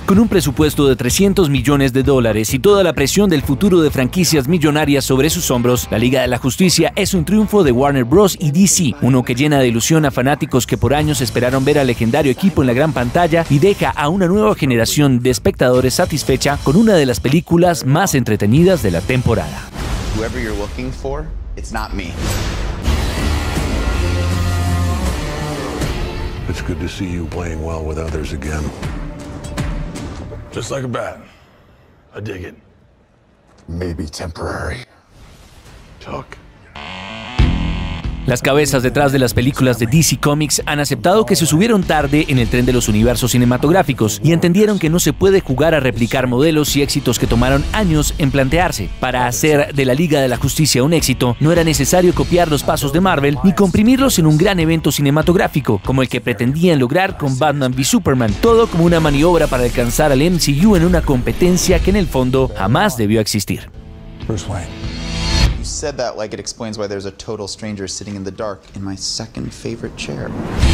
Con un presupuesto de $300 millones y toda la presión del futuro de franquicias millonarias sobre sus hombros, la Liga de la Justicia es un triunfo de Warner Bros. Y DC, uno que llena de ilusión a fanáticos que por años esperaron ver al legendario equipo en la gran pantalla y deja a una nueva generación de espectadores satisfecha con una de las películas más entretenidas de la temporada. Whoever you're looking for, it's not me. It's good to see you playing well with others again. Just like a bat. I dig it. Maybe temporary. Talk. Las cabezas detrás de las películas de DC Comics han aceptado que se subieron tarde en el tren de los universos cinematográficos y entendieron que no se puede jugar a replicar modelos y éxitos que tomaron años en plantearse. Para hacer de la Liga de la Justicia un éxito, no era necesario copiar los pasos de Marvel ni comprimirlos en un gran evento cinematográfico, como el que pretendían lograr con Batman v Superman, todo como una maniobra para alcanzar al MCU en una competencia que en el fondo jamás debió existir. Bruce Wayne. You said that like it explains why there's a total stranger sitting in the dark in my second favorite chair.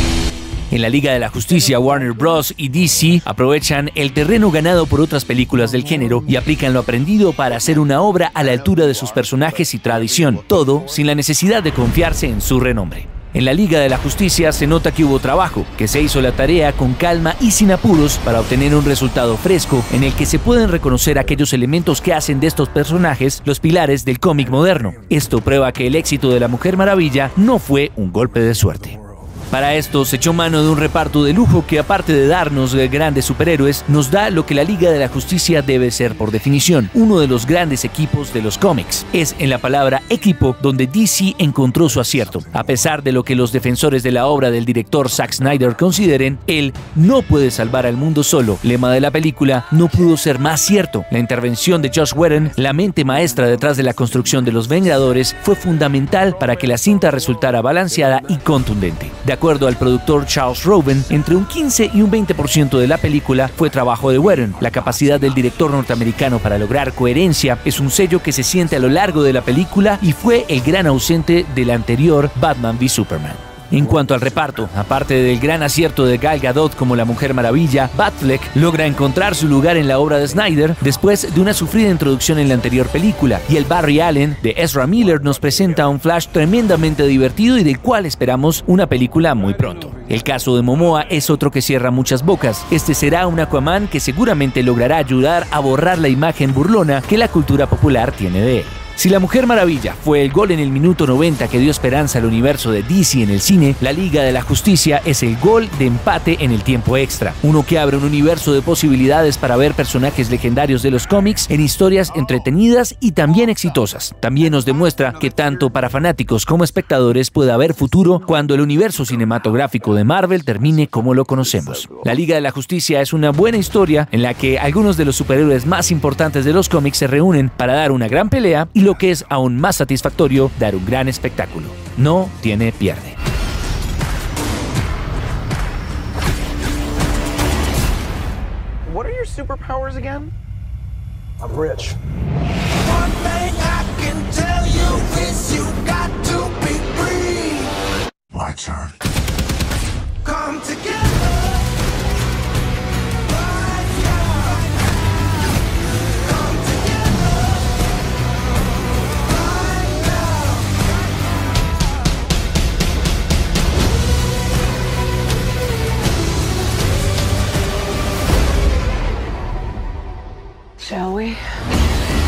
En la Liga de la Justicia, Warner Bros. Y DC aprovechan el terreno ganado por otras películas del género y aplican lo aprendido para hacer una obra a la altura de sus personajes y tradición, todo sin la necesidad de confiarse en su renombre. En la Liga de la Justicia se nota que hubo trabajo, que se hizo la tarea con calma y sin apuros para obtener un resultado fresco en el que se pueden reconocer aquellos elementos que hacen de estos personajes los pilares del cómic moderno. Esto prueba que el éxito de la Mujer Maravilla no fue un golpe de suerte. Para esto se echó mano de un reparto de lujo que, aparte de darnos grandes superhéroes, nos da lo que la Liga de la Justicia debe ser por definición, uno de los grandes equipos de los cómics. Es en la palabra equipo donde DC encontró su acierto. A pesar de lo que los defensores de la obra del director Zack Snyder consideren, él no puede salvar al mundo solo. Lema de la película no pudo ser más cierto. La intervención de Joss Whedon, la mente maestra detrás de la construcción de los Vengadores, fue fundamental para que la cinta resultara balanceada y contundente. De acuerdo al productor Charles Roven, entre un 15 y un 20% de la película fue trabajo de Whedon. La capacidad del director norteamericano para lograr coherencia es un sello que se siente a lo largo de la película y fue el gran ausente del anterior Batman v Superman. En cuanto al reparto, aparte del gran acierto de Gal Gadot como la Mujer Maravilla, Batfleck logra encontrar su lugar en la obra de Snyder después de una sufrida introducción en la anterior película, y el Barry Allen de Ezra Miller nos presenta un Flash tremendamente divertido y del cual esperamos una película muy pronto. El caso de Momoa es otro que cierra muchas bocas. Este será un Aquaman que seguramente logrará ayudar a borrar la imagen burlona que la cultura popular tiene de él. Si la Mujer Maravilla fue el gol en el minuto 90 que dio esperanza al universo de DC en el cine, la Liga de la Justicia es el gol de empate en el tiempo extra, uno que abre un universo de posibilidades para ver personajes legendarios de los cómics en historias entretenidas y también exitosas. También nos demuestra que tanto para fanáticos como espectadores puede haber futuro cuando el universo cinematográfico de Marvel termine como lo conocemos. La Liga de la Justicia es una buena historia en la que algunos de los superhéroes más importantes de los cómics se reúnen para dar una gran pelea y, lo que es aún más satisfactorio, dar un gran espectáculo. No tiene pierde. What are your superpowers again? I'm rich. One thing I can tell you is you got to be free. My turn. Come together. Shall we?